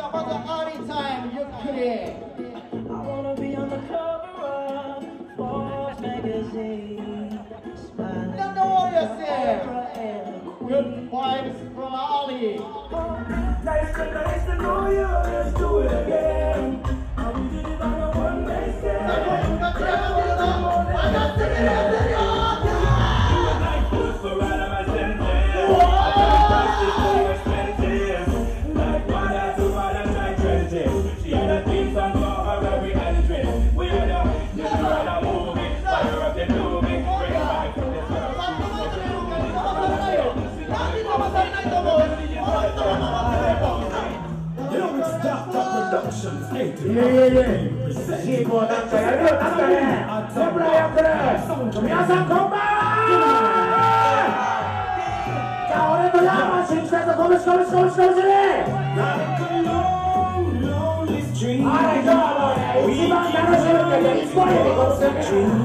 あ、まずアーリータイムゆっくり。なんで終わりやせ。Good vibes from Ali. Nice to know you. Let's do it again. We did it on a one-day stand. I got to get out of here. You were like food for all of my senses. I got prices so expensive. Like one or two models like 20. She had a theme song for her every entrance. We had a movie, fire up the movie. Bring it back to this girl. Productions,シーコーなんかやるようになったね。コブラやってる。皆さんこんばんは。じゃあ俺とヤーマン信じたぞ。こぶしこぶしこぶしこぶし。はい、今日はもうね、一番楽しむって言ってこれでこうする。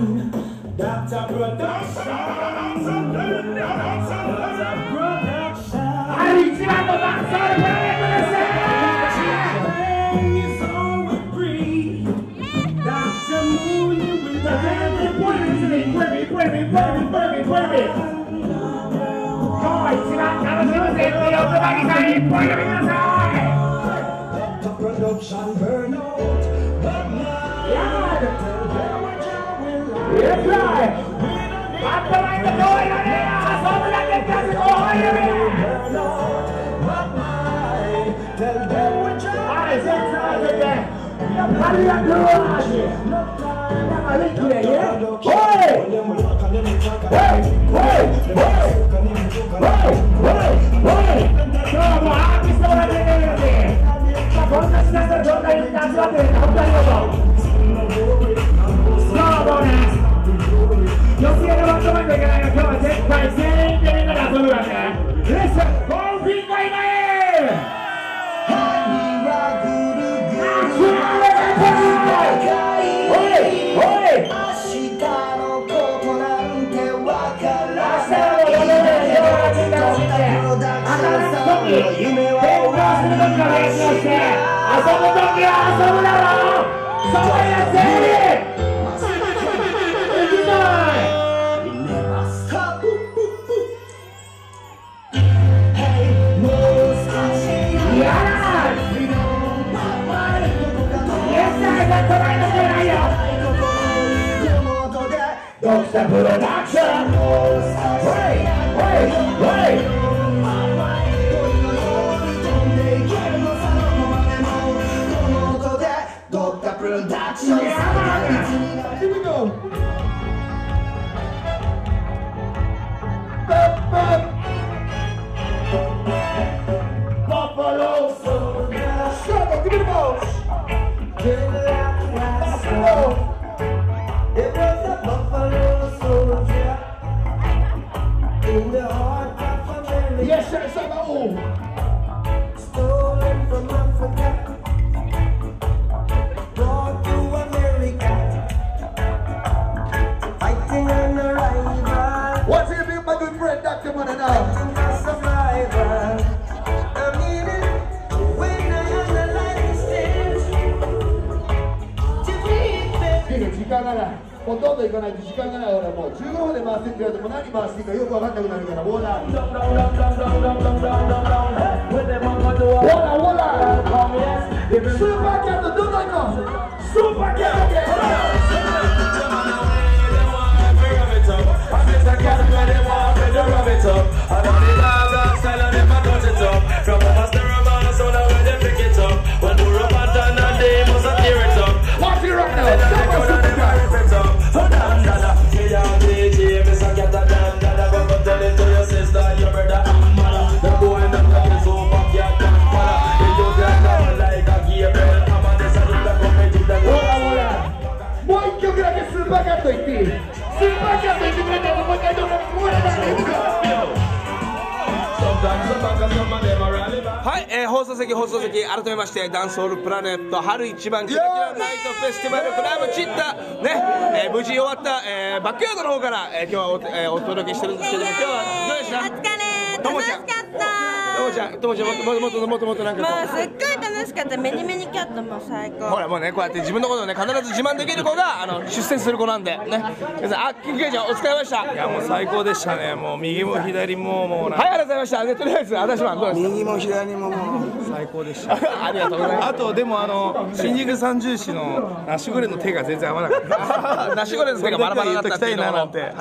はい、一番のダンスールプロジェクトです。Production burnout, but my yes, right. After I get going on here, I'm gonna get this going here. Tell them what you're doing. How do you do it? Doctor Production. Wait. Doctor Production. Yeah. Here we go. Buffalo Soldier. Struggle, give me the balls. Buffalo. It was a buffalo soldier in the heart of America. Yes, sir, it's about all. Stolen from Africa, brought to America, fighting an arrival. What's it mean, my good friend, Dr. Money now? Fighting for survival. A minute when I analyze this, defeat. 時間がない。ほとんど行かないと時間がない。俺はもう15分で回してって言われても何回していいかよく分かんなくなるからウォーラーウォーラーウォーラースーパーキャットどんどん行こうスーパーキャットWatch it right now. Mo一曲だけスーパーキャット言っていい？スーパーキャット言ってくれたらもう一回どうかここではい、放送席改めましてダンスホールプラネット春一番キラキラナイトフェスティバルクラブチッタね、無事終わった、バックヤードの方から、今日はお届けしてるんですけども、今日はどうでした？ お疲れ、楽しかった。 ともちゃんもっとなんかこう、 すっごい楽楽しかった。メニメニキャットも最高。 ほらもうね、こうやって自分のことをね必ず自慢できる子が出世する子なんでね。皆さん、あ、金慶ちゃんお疲れ様でした。 いやもう最高でしたね。もう右も左ももうはい、ありがとうございました。ね、とりあえず私はどうですか。 右も左ももう最高でした。 ありがとうございます。 あとでも新宿三重市のナシゴレンの手が全然合わなかった。 ナシゴレンの手がバラバラだったっていうのもなんて。 はい。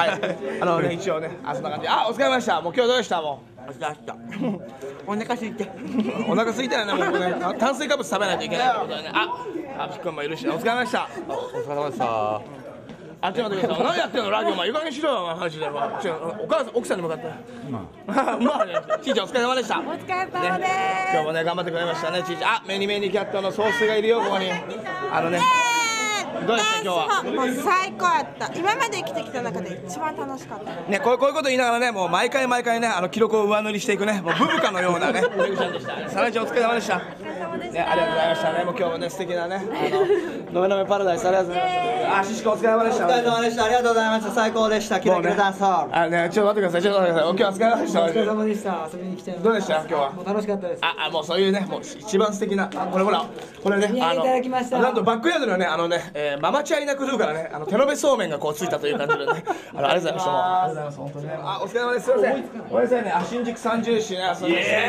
ね、一応ね、そんな感じ。あ、お疲れ様でした。もう今日どうでした。もう。 お腹空いてお腹空いたらね、もうね、炭水化物食べないといけないってことでね。あ、ピックンもいるし、お疲れ様でした。 お疲れ様でした。 あ、ちょっと待ってください。何やってんのラジオ、お前、いい加減にしろよ、お前、マジで。お母さん、奥さんに向かって。まあね、ちいちゃん、お疲れ様でした。 お疲れ様です。 今日もね、頑張ってくれましたね、ちいちゃん。あ、メニメニキャットのソースがいるよ、ここに。どうでした今日は。 もう最高やった。今まで生きてきた中で一番楽しかった。 ね、こういうこと言いながらね、もう毎回ね、記録を上塗りしていくね、もうブブカのようなね、めぐちゃんでした。サライちゃんお疲れ様でした。ね、ありがとうございましたね。もう今日もね、素敵なね、のめのめパラダイスありがとうございます。あ、シシコお疲れ様でした。 お疲れ様でした。ありがとうございました。最高でした。キラキラダンスホール。 あ、ね、ちょっと待ってください。今日お疲れ様でした。 お疲れ様でした。遊びに来て。 どうでした今日は。 もう楽しかったです。 もうそういうね、もう一番素敵な、これほら、これね、 いただきました。 なんとバックヤードにはね、ママチャイナクルーからね、手延べそうめんがこうついたという感じでね、ありがとうございました。ありがとうございます。本当にね。お疲れ様です。すみません。ごめんなさいね。新宿三重市ね。お疲れ様でした。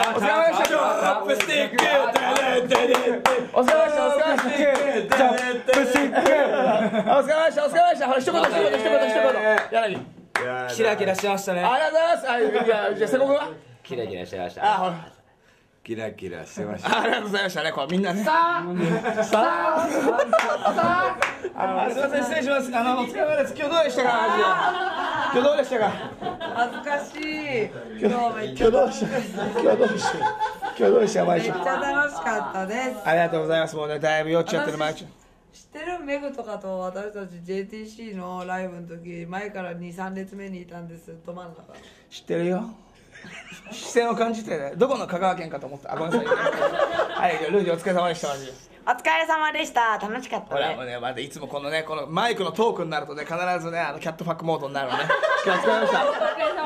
お疲れ様でした。チョップスティック。お疲れ様でした。お疲れ様でした。チョップスティック。お疲れ様でした。お疲れ様でした。ほら一言。柳。 キラキラしてましたね。 ありがとうございます。じゃあ瀬古君は。 キラキラしてました。 ほら。 キラキラしてました。 ありがとうございましたね。こうみんなね。すみません、失礼します。お疲れ様です。今日どうでしたか。今日どうでしたか。 恥ずかしい。 今日どうでしためっちゃ楽しかったです。 ありがとうございます。もうね、だいぶ酔っちゃってる前。 知ってるメグとかと私たち JTC のライブの時前から2、3列目にいたんです。ど真ん中。 知ってるよ。視線を感じてね、どこの香川県かと思った。ごめんなさい。はい、ルージーお疲れ様でした。マジで。 お疲れ様でした。楽しかったね。 ほらもうね、まだいつもこのマイクのトークになるとね、必ずね、キャットファックモードになるのね。今日お疲れ様でした。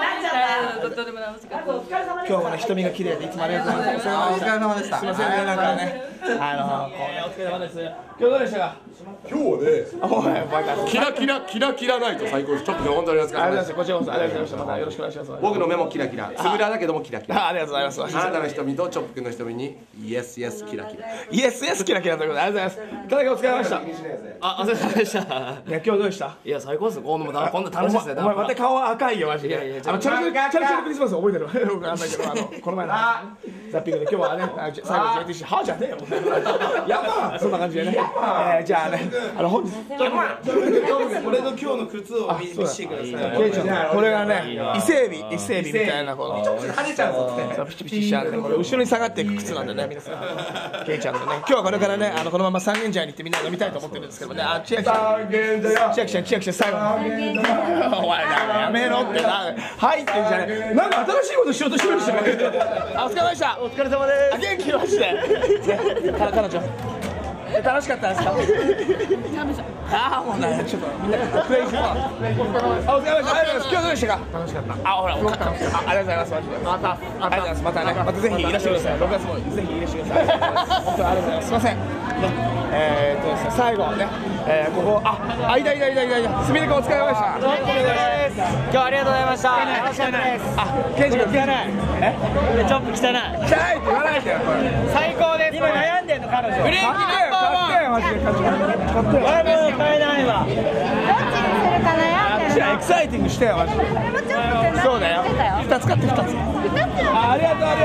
今日もね、瞳が綺麗でいつもありがとうございます。お疲れ様でした。すみませんね、なんかね、お疲れ様です。今日どうでしたか。 今日はね、キラキラライト最高です。ちょっと本当にお疲れ様です。 ありがとうございます。こちらこそありがとうございました。またよろしくお願いします。 僕の目もキラキラ、つぶらだけどもキラキラ。 ありがとうございます。 あなたの瞳とチョップ君の瞳にイエスイエスキラキラ。 イエスイエスキラキラということでありがとうございます。いただきお疲れ様でした。 お疲れ様でした。 今日どうでした。 いや最高です。今度楽しいですね。 お前また顔赤いよマジで。チャルチャルクリスマス覚えてる。よくあんないけどこの前のザッピングで今日はね最後 JTC はじゃねえよ。やばそんな感じでね。じゃあね本日俺の今日の靴を見せてください。 これがね伊勢エビみたいなこの跳ねちゃうぞ。 ピチピチしちゃうんでこれ後ろに下がっていく靴なんでね皆さん。ケイちゃんとね今日はこれからねこのまま三軒茶屋に行ってみんな飲みたいと思ってるんですけどもね千秋ちゃん最後お前やめろって入ってんじゃねえなんか新しいことしようとしてるんですよ。お疲れ様でした。お疲れ様です。元気マジで彼女楽しかったですか。もうねちょっとみんなクレイジーなお疲れ様です。ありがとうございます。今日どうでしたか。楽しかった。ほらよかった。ありがとうございます。マジでまたありがとうございます。またぜひいらしてください。6月もぜひいらしてください。本当にありがとうございます。すいませんですね最後ねここ間すみれくんお疲れ様でした。 今日ありがとうございました。楽しかったです。 ケンジ君汚い。 チョップ汚い。 汚いって言わないでよ。 最高です。今悩んでんの彼女。ブレーキナンバー1。 マジで買って買えないわ。 どっちにするか悩んでるの。 エキサイティングしてよマジで。そうだよ。2つ買って2つ。ありがとう。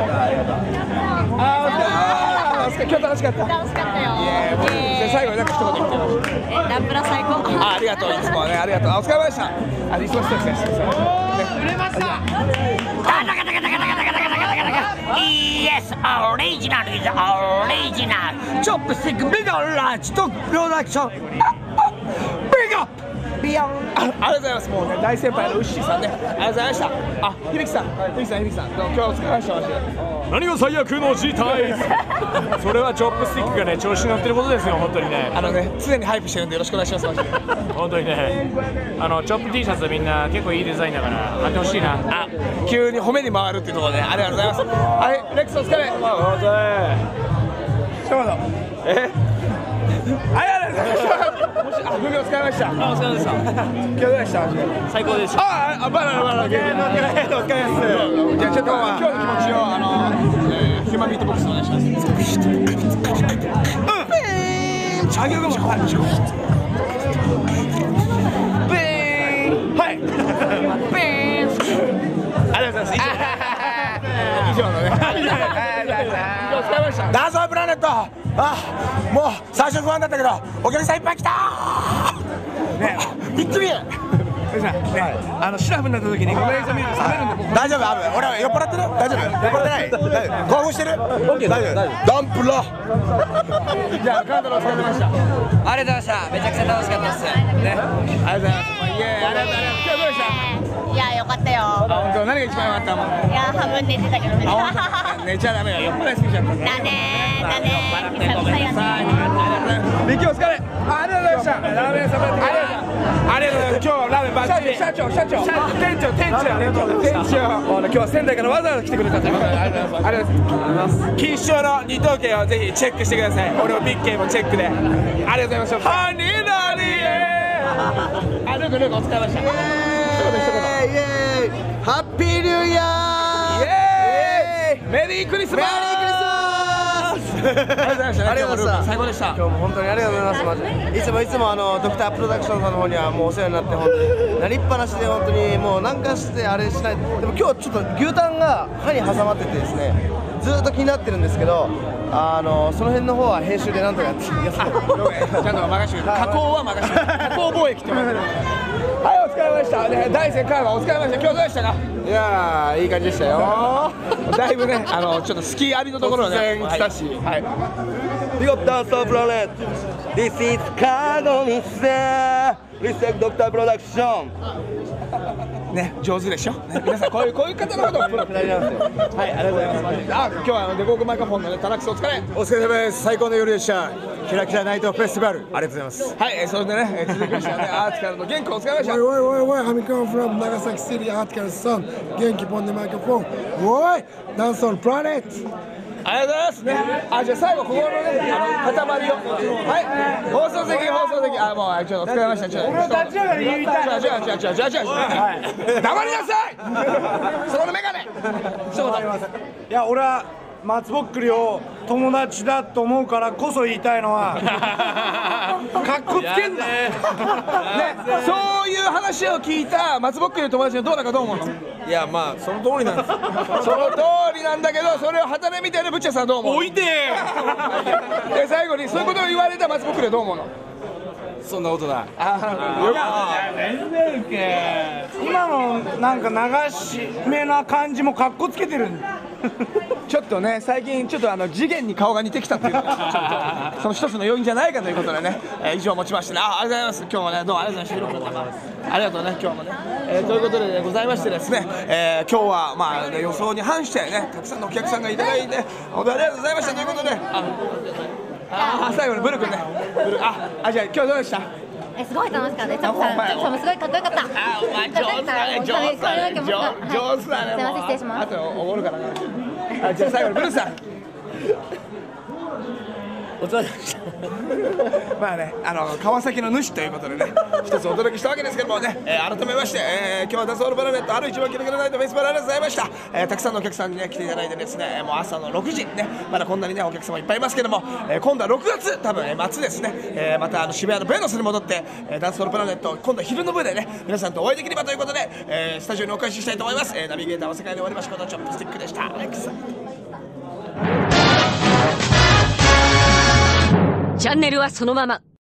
今日楽しかった。 楽しかったよ。 最後になんか一言言ってました。 ランプラ最高。 ありがとういつもねありがとう。お疲れ様でした。いつも一つです。 売れました。 Yes, original is original. Chopstick big large to production. Big up. ありがとうございます。もうね大先輩のウッシーさんねありがとうございました。響さん今日はお疲れ様でしたマジで。 何が最悪の事態それはチョップスティックがね調子に乗ってることですよ本当にね常にハイプしてるんでよろしくお願いしますマジで本当にねチョップ T シャツみんな結構いいデザインだから買ってほしいな急に褒めに回るっていうところでありがとうございますはいレックスお疲れ本当にありがとうございました5秒使いましたお疲れ様でした今日どうでした最高でしたバナナお疲れ様ですじゃあちょっと今日の気持ちをヒューマンビートボックスお願いしますあげるかもしれないはいありがとうございます以上のねダンソープラネットもう最初不安だったけどお客さんいっぱい来たねびっくりシラフになった時にこの映像見ると冷めるんで大丈夫俺酔っ払ってる大丈夫酔っ払ってない興奮してる大丈夫ダンプラじゃあカンタロウお疲れ様でしたありがとうございました。めちゃくちゃ楽しかったです。 ねありがとうございますイエーイありがとうございます今日どうでしたいや、よかったよ。 本当何が一番良かったもんいや、半分寝てたけどね。 寝ちゃダメよ酔っ払いすぎちゃっただねー、だねー。久々やね。 ビッキーお疲れありがとうございましたラーメンサバってありがとうございます今日はラーメンバッチリ社長店長今日は仙台からわざわざ来てくれたということでありがとうございます錦糸町の二等券をぜひチェックしてください俺もビッキーもチェックでありがとうございましたハニーナリエルーお疲れ様でしたハッピーニューイヤーメリークリスマスありがとうございましたありがとうございました最高でした今日も本当にありがとうございますマジいつもドクタープロダクションさんの方にはもうお世話になって本当になりっぱなしで本当にもう何かしてあれしないでも今日ちょっと牛タンが歯に挟まっててですねずっと気になってるんですけどその辺の方は編集でなんとかやってやつちゃんと任せて加工は任せて加工貿易って言われてはいお疲れ様でした大山カーはお疲れ様でした今日どうでしたかいやーいい感じでしたよだいぶねちょっとスキー浴びのところね来たしはいビゴッダンスオブプラネット This is カードミスリスペクトドクタープロダクションね上手でしょ皆さんこういう方のことをプロペラになるんですよはいありがとうございます今日はデコークマイクロフォンの田中さんお疲れ様です最高の夜でしたキラキラナイトフェスティバルありがとうございますはいそれでね続きましてアーティカルの元気お疲れ様でしたおいハミコンフロム長崎シティアーティカルソン元気ポンでマイクロフォンおいダンスオンプラネットありがとうございますねじゃあ最後ここのね塊をはい放送席もうちょっとお疲れ様でした俺は立ち上がり言いたい違う黙りなさいそこのメガネいや俺は松ぼっくりを友達だと思うからこそ言いたいのはかっこつけんなねそういう話を聞いた松ぼっくりの友達のどうだかどう思うのいやまあその通りなんですその通りなんだけどそれを旗で見てるブッチャさんはどう思う置いてで最後にそういうことを言われた松ぼっくりはどう思うのそんなことない全然ウケ今のなんか流し目な感じもかっこつけてるんだちょっとね最近ちょっと次元に顔が似てきたっていうのがちょっとその一つの要因じゃないかということでね以上をもちましてねありがとうございます今日もねどうもありがとうございましたありがとうね今日もねということでございましてですね今日はまあ予想に反してねたくさんのお客さんがいただいて本当にありがとうございましたということで最後にブル君ねじゃあ今日どうでしたすごい楽しかったです。チョップさんもすごいかっこよかった。 お前上手だね上手だね上手だねすいません失礼します。 あとおごるからなじゃあ最後にブルーさんお疲れ様でしたまあね川崎の主ということでね一つお届けしたわけですけどもね改めまして今日はダンスオールプラネット春一番キラキラナイトフェスティバルありがとうございましたたくさんのお客さんにね来ていただいてですねもう朝の6時ねまだこんなにねお客様いっぱいいますけども今度は6月多分末ですねまた渋谷のベノスに戻ってダンスオールプラネット今度は昼の部でね皆さんとお会いできればということでスタジオにお返ししたいと思いますナビゲーターは世界で終わりましたことチョップスティックでしたチャンネルはそのまま